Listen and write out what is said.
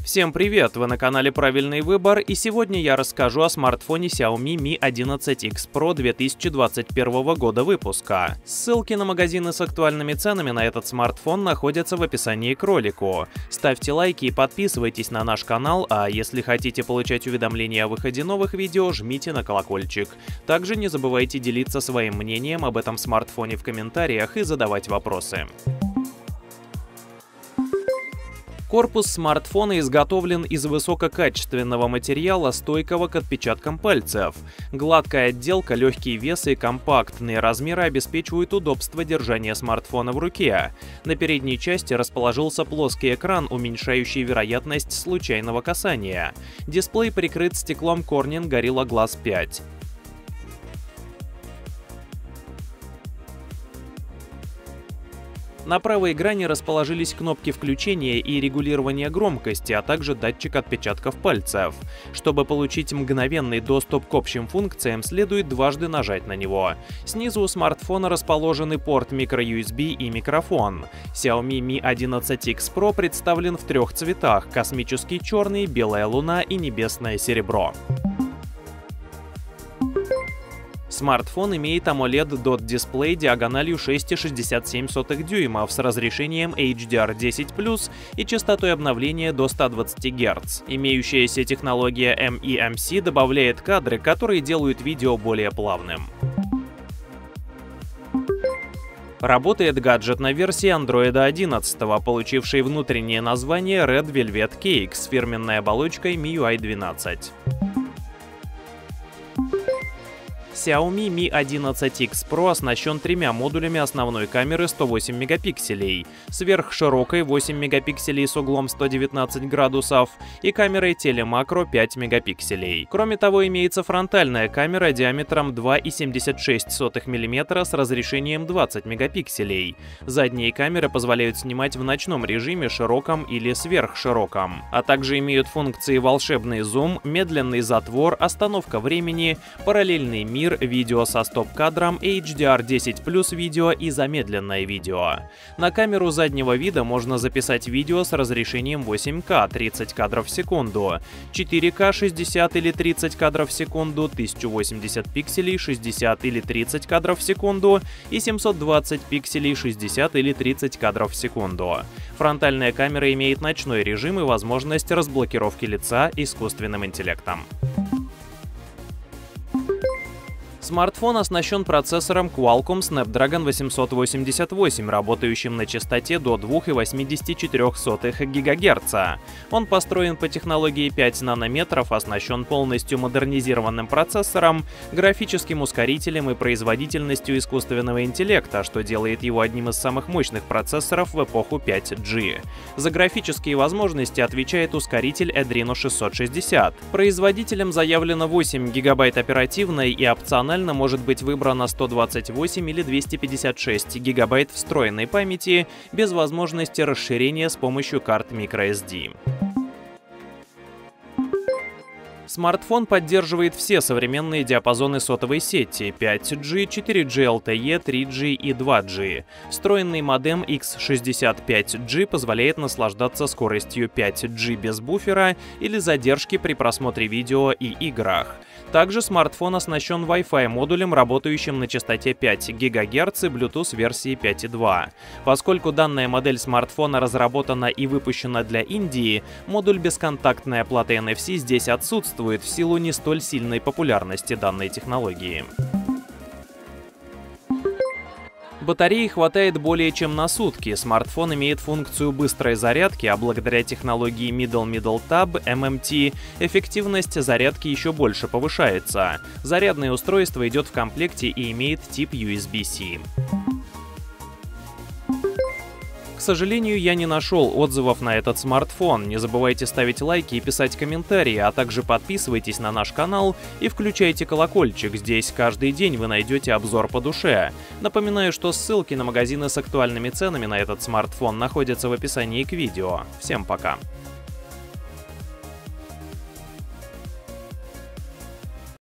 Всем привет! Вы на канале Правильный выбор, и сегодня я расскажу о смартфоне Xiaomi Mi 11X Pro 2021 года выпуска. Ссылки на магазины с актуальными ценами на этот смартфон находятся в описании к ролику. Ставьте лайки и подписывайтесь на наш канал, а если хотите получать уведомления о выходе новых видео, жмите на колокольчик. Также не забывайте делиться своим мнением об этом смартфоне в комментариях и задавать вопросы. Корпус смартфона изготовлен из высококачественного материала, стойкого к отпечаткам пальцев. Гладкая отделка, легкий вес и компактные размеры обеспечивают удобство держания смартфона в руке. На передней части расположился плоский экран, уменьшающий вероятность случайного касания. Дисплей прикрыт стеклом Corning Gorilla Glass 5. На правой грани расположились кнопки включения и регулирования громкости, а также датчик отпечатков пальцев. Чтобы получить мгновенный доступ к общим функциям, следует дважды нажать на него. Снизу у смартфона расположены порт microUSB и микрофон. Xiaomi Mi 11X Pro представлен в трех цветах: космический черный, белая луна и небесное серебро. Смартфон имеет AMOLED DOT-дисплей диагональю 6,67 дюймов с разрешением HDR10+, и частотой обновления до 120 Гц. Имеющаяся технология MEMC добавляет кадры, которые делают видео более плавным. Работает гаджет на версии Android 11, получившей внутреннее название Red Velvet Cake с фирменной оболочкой MIUI 12. Xiaomi Mi 11X Pro оснащен тремя модулями основной камеры 108 мегапикселей, сверхширокой 8 мегапикселей с углом 119 градусов и камерой телемакро 5 мегапикселей. Кроме того, имеется фронтальная камера диаметром 2,76 мм с разрешением 20 мегапикселей. Задние камеры позволяют снимать в ночном режиме, широком или сверхшироком, а также имеют функции волшебный зум, медленный затвор, остановка времени, параллельный мир, видео со стоп-кадром, HDR10+ видео и замедленное видео. На камеру заднего вида можно записать видео с разрешением 8К 30 кадров в секунду, 4К 60 или 30 кадров в секунду, 1080 пикселей 60 или 30 кадров в секунду и 720 пикселей 60 или 30 кадров в секунду. Фронтальная камера имеет ночной режим и возможность разблокировки лица искусственным интеллектом. Смартфон оснащен процессором Qualcomm Snapdragon 888, работающим на частоте до 2,84 ГГц. Он построен по технологии 5 нанометров, оснащен полностью модернизированным процессором, графическим ускорителем и производительностью искусственного интеллекта, что делает его одним из самых мощных процессоров в эпоху 5G. За графические возможности отвечает ускоритель Adreno 660. Производителем заявлено 8 ГБ оперативной и опциональной может быть выбрано 128 или 256 гигабайт встроенной памяти без возможности расширения с помощью карт microSD. Смартфон поддерживает все современные диапазоны сотовой сети 5G, 4G LTE, 3G и 2G. Встроенный модем X65G позволяет наслаждаться скоростью 5G без буфера или задержки при просмотре видео и играх. Также смартфон оснащен Wi-Fi модулем, работающим на частоте 5 ГГц и Bluetooth версии 5.2. Поскольку данная модель смартфона разработана и выпущена для Индии, модуль бесконтактной оплаты NFC здесь отсутствует в силу не столь сильной популярности данной технологии. Батареи хватает более чем на сутки. Смартфон имеет функцию быстрой зарядки, а благодаря технологии Middle Tab MMT эффективность зарядки еще больше повышается. Зарядное устройство идет в комплекте и имеет тип USB-C. К сожалению, я не нашел отзывов на этот смартфон. Не забывайте ставить лайки и писать комментарии, а также подписывайтесь на наш канал и включайте колокольчик. Здесь каждый день вы найдете обзор по душе. Напоминаю, что ссылки на магазины с актуальными ценами на этот смартфон находятся в описании к видео. Всем пока!